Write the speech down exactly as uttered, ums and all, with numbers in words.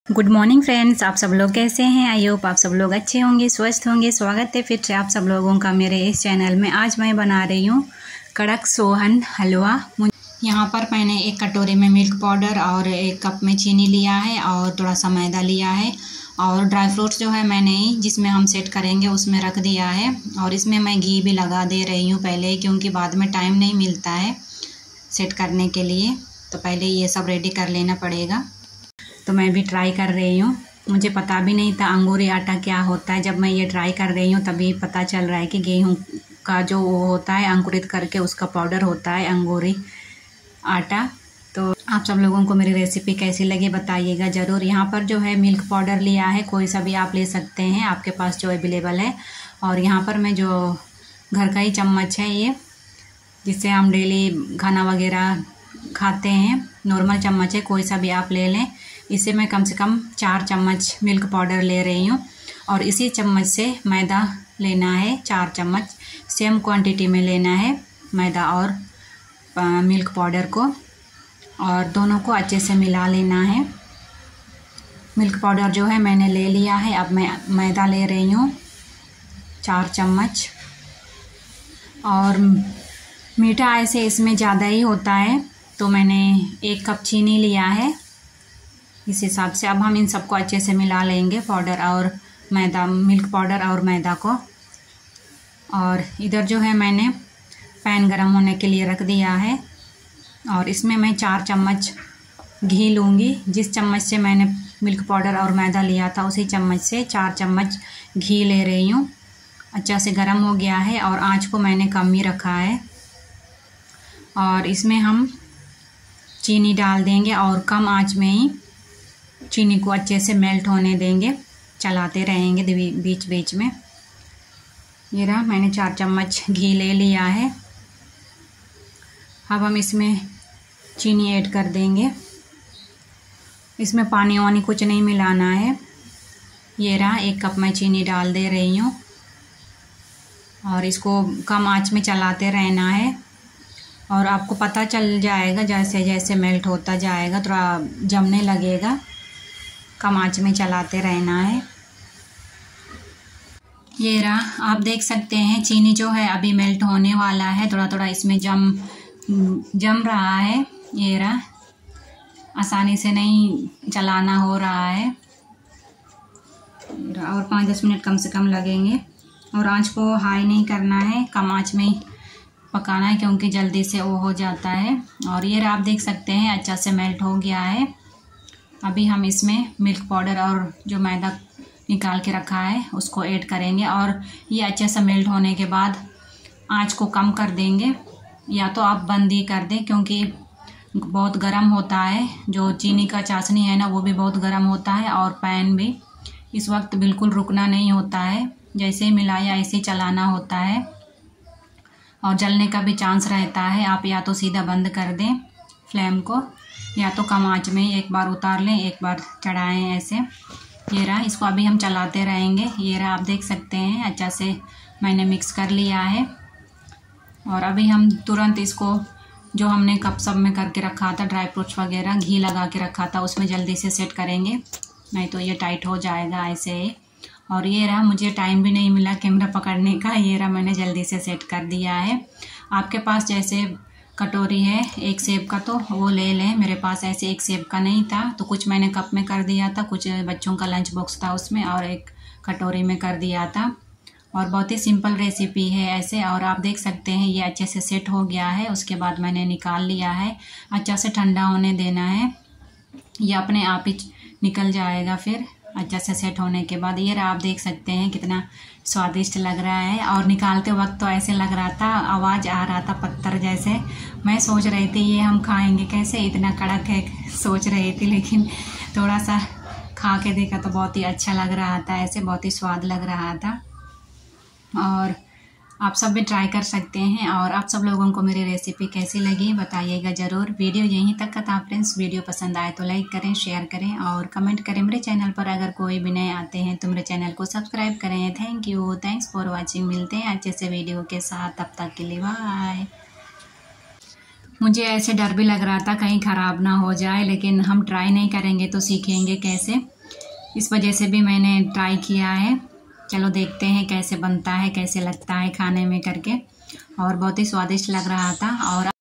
Good morning friends, आप सब लोग कैसे हैं। आई होप आप सब लोग अच्छे होंगे, स्वस्थ होंगे। स्वागत है फिर से आप सब लोगों का मेरे इस चैनल में। आज मैं बना रही हूँ कड़क सोहन हलवा। यहाँ पर मैंने एक कटोरी में मिल्क पाउडर और एक कप में चीनी लिया है और थोड़ा सा मैदा लिया है और ड्राई फ्रूट्स जो है मैंने जिसमें हम सेट करेंगे उसमें रख दिया है। और इसमें मैं घी भी लगा दे रही हूँ पहले, क्योंकि बाद में टाइम नहीं मिलता है सेट करने के लिए, तो पहले ये सब रेडी कर लेना पड़ेगा। तो मैं भी ट्राई कर रही हूँ। मुझे पता भी नहीं था अंगूरी आटा क्या होता है। जब मैं ये ट्राई कर रही हूँ तभी पता चल रहा है कि गेहूँ का जो वो होता है अंकुरित करके उसका पाउडर होता है अंगूरी आटा। तो आप सब लोगों को मेरी रेसिपी कैसी लगी बताइएगा ज़रूर। यहाँ पर जो है मिल्क पाउडर लिया है, कोई सा भी आप ले सकते हैं आपके पास जो अवेलेबल है। और यहाँ पर मैं जो घर का ही चम्मच है ये, जिससे हम डेली खाना वगैरह खाते हैं, नॉर्मल चम्मच है, कोई सा भी आप ले लें। इसे मैं कम से कम चार चम्मच मिल्क पाउडर ले रही हूँ और इसी चम्मच से मैदा लेना है। चार चम्मच सेम क्वांटिटी में लेना है मैदा और मिल्क पाउडर को, और दोनों को अच्छे से मिला लेना है। मिल्क पाउडर जो है मैंने ले लिया है। अब मैं मैदा ले रही हूँ चार चम्मच। और मीठा ऐसे इसमें ज़्यादा ही होता है तो मैंने एक कप चीनी लिया है इस हिसाब से। अब हम इन सबको अच्छे से मिला लेंगे, पाउडर और मैदा, मिल्क पाउडर और मैदा को। और इधर जो है मैंने पैन गरम होने के लिए रख दिया है और इसमें मैं चार चम्मच घी लूँगी। जिस चम्मच से मैंने मिल्क पाउडर और मैदा लिया था उसी चम्मच से चार चम्मच घी ले रही हूँ। अच्छा से गरम हो गया है और आँच को मैंने कम ही रखा है। और इसमें हम चीनी डाल देंगे और कम आँच में ही चीनी को अच्छे से मेल्ट होने देंगे, चलाते रहेंगे बीच बीच में। ये रहा, मैंने चार चम्मच घी ले लिया है। अब हम इसमें चीनी ऐड कर देंगे। इसमें पानी वानी कुछ नहीं मिलाना है। ये रहा, एक कप मैं चीनी डाल दे रही हूँ और इसको कम आंच में चलाते रहना है। और आपको पता चल जाएगा जैसे जैसे मेल्ट होता जाएगा, थोड़ा जमने लगेगा, कम आंच में चलाते रहना है। ये रहा, आप देख सकते हैं चीनी जो है अभी मेल्ट होने वाला है, थोड़ा थोड़ा इसमें जम जम रहा है। ये रहा, आसानी से नहीं चलाना हो रहा है। और पाँच दस मिनट कम से कम लगेंगे। और आंच को हाई नहीं करना है, कम आंच में ही पकाना है क्योंकि जल्दी से वो हो जाता है। और ये रहा, आप देख सकते हैं अच्छा से मेल्ट हो गया है। अभी हम इसमें मिल्क पाउडर और जो मैदा निकाल के रखा है उसको ऐड करेंगे और ये अच्छे से मेल्ट होने के बाद आंच को कम कर देंगे, या तो आप बंद ही कर दें क्योंकि बहुत गर्म होता है। जो चीनी का चाशनी है ना वो भी बहुत गर्म होता है और पैन भी। इस वक्त बिल्कुल रुकना नहीं होता है, जैसे ही मिलाया ऐसे ही चलाना होता है और जलने का भी चांस रहता है। आप या तो सीधा बंद कर दें फ्लेम को, या तो कम आंच में एक बार उतार लें, एक बार चढ़ाएं ऐसे। ये रहा, इसको अभी हम चलाते रहेंगे। ये रहा, आप देख सकते हैं अच्छा से मैंने मिक्स कर लिया है। और अभी हम तुरंत इसको जो हमने कप सब में करके रखा था, ड्राई फ्रूट्स वगैरह घी लगा के रखा था, उसमें जल्दी से सेट करेंगे, नहीं तो ये टाइट हो जाएगा ऐसे ही। और ये रहा, मुझे टाइम भी नहीं मिला कैमरा पकड़ने का। ये रहा, मैंने जल्दी से सेट कर दिया है। आपके पास जैसे कटोरी है एक सेब का तो वो ले लें। मेरे पास ऐसे एक सेब का नहीं था तो कुछ मैंने कप में कर दिया था, कुछ बच्चों का लंच बॉक्स था उसमें, और एक कटोरी में कर दिया था। और बहुत ही सिंपल रेसिपी है ऐसे। और आप देख सकते हैं ये अच्छे से सेट हो गया है। उसके बाद मैंने निकाल लिया है। अच्छा से ठंडा होने देना है, ये अपने आप ही निकल जाएगा फिर अच्छा से सेट होने के बाद। ये आप देख सकते हैं कितना स्वादिष्ट लग रहा है। और निकालते वक्त तो ऐसे लग रहा था, आवाज़ आ रहा था पत्थर जैसे। मैं सोच रही थी ये हम खाएंगे कैसे, इतना कड़क है सोच रही थी, लेकिन थोड़ा सा खा के देखा तो बहुत ही अच्छा लग रहा था ऐसे, बहुत ही स्वाद लग रहा था। और आप सब भी ट्राई कर सकते हैं। और आप सब लोगों को मेरी रेसिपी कैसी लगी बताइएगा ज़रूर। वीडियो यहीं तक का था फ्रेंड्स। वीडियो पसंद आए तो लाइक करें, शेयर करें और कमेंट करें। मेरे चैनल पर अगर कोई भी नए आते हैं तो मेरे चैनल को सब्सक्राइब करें। Thank you, thanks for watching. मिलते हैं अच्छे से वीडियो के साथ, तब तक के लिए बाय। मुझे ऐसे डर भी लग रहा था कहीं ख़राब ना हो जाए, लेकिन हम ट्राई नहीं करेंगे तो सीखेंगे कैसे, इस वजह से भी मैंने ट्राई किया है। चलो देखते हैं कैसे बनता है, कैसे लगता है खाने में करके, और बहुत ही स्वादिष्ट लग रहा था। और